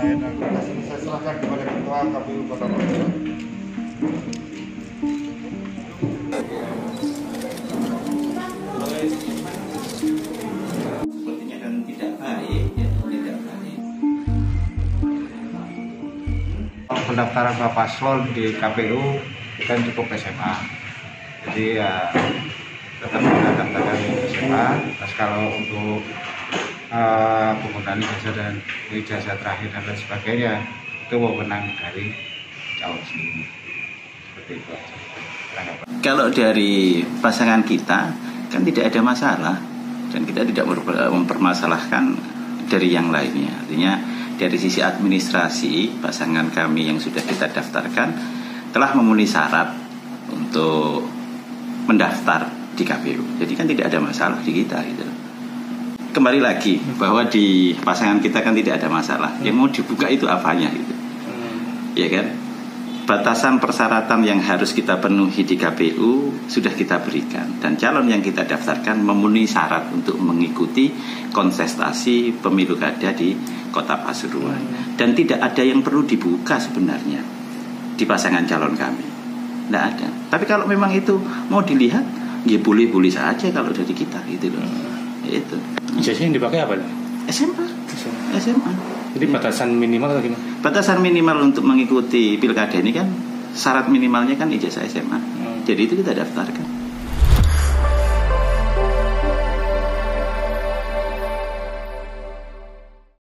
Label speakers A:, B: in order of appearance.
A: Saya serahkan kepada Ketua KPU Kota Probolinggo.
B: Sepertinya kan tidak baik, ya, tidak baik.
A: Pendaftaran Pak Paslon di KPU kan cukup SMA. Jadi ya tetap kita daftarkan di SMA. Terus kalau untuk penggunaan ijazah dan ijazah terakhir dan lain sebagainya itu wewenang dari calon sendiri. Seperti itu aja.
B: Kalau dari pasangan kita kan tidak ada masalah dan kita tidak mempermasalahkan dari yang lainnya. Artinya dari sisi administrasi pasangan kami yang sudah kita daftarkan telah memenuhi syarat untuk mendaftar di KPU. Jadi kan tidak ada masalah di kita gitu. Kembali lagi bahwa di pasangan kita kan tidak ada masalah. Yang mau dibuka itu apanya gitu. Ya kan? Batasan persyaratan yang harus kita penuhi di KPU sudah kita berikan dan calon yang kita daftarkan memenuhi syarat untuk mengikuti kontestasi pemilu kada di Kota Pasuruan dan tidak ada yang perlu dibuka sebenarnya di pasangan calon kami. Tidak ada. Tapi kalau memang itu mau dilihat, ya boleh-boleh saja kalau dari kita gitu loh. Itu.
C: Ijazah yang dipakai apa?
B: SMA.
C: Jadi batasan minimal atau gimana?
B: Batasan minimal untuk mengikuti pilkada ini kan syarat minimalnya kan ijazah SMA. Jadi itu kita daftarkan.